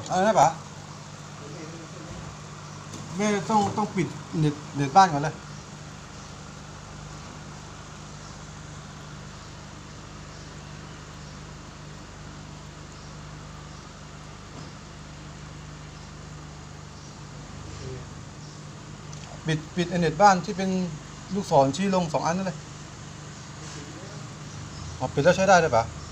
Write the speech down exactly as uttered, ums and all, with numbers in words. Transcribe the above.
อะไรนะป๋าแม่ต้องต้องปิดเน็ตเน็ตบ้านก่อนเลยปิดปิดเน็ตบ้านที่เป็นลูกศรชี้ลงสองอันนั่นเลยอ๋อปิดแล้วใช้ได้เลยป๋า